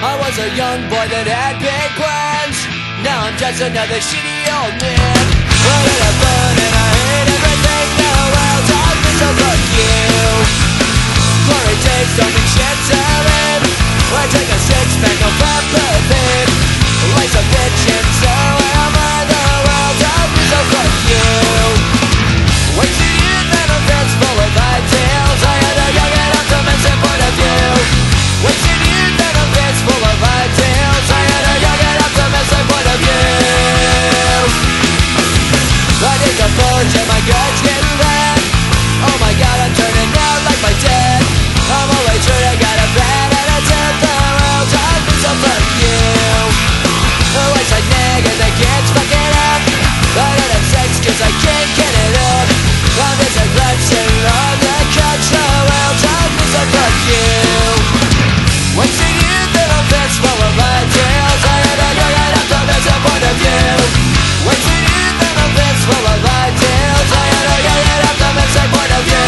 I was a young boy that had big plans. Now I'm just another shitty old man. Well, I got fun and I hate everything. The world taught me, so fuck you. Glory days don't mean shit to live. I take a six-pack of empathy. Life's a bitch and so am I. The world taught me, so fuck you. Wasted youth and a fence full of ideals. I had a young and optimistic point of view. Wasted youth and a fence full of ideals. I had a young and optimistic point of view. I did the forge and my gut's getting bad. Oh my god, I'm turning out like my dad. I'm always sure I got a bad attitude. The world taught me, so fuck you. Life's like nag and the kids fucking up. I don't have sex cause I can't get it up. I'm just a glutton on the couch. The world taught me, so fuck you. Wasting youth and a fence full of ideals. I had a young and optimistic point of view. Wasting youth and a fence full of ideals. I had a young and optimistic point of view.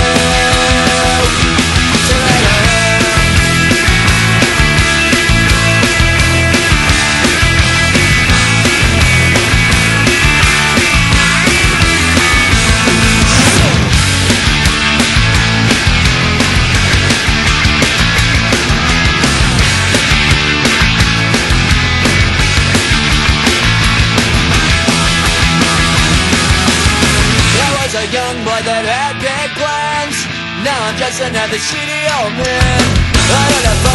A young boy that had big plans. Now I'm just another shitty old man. I don't have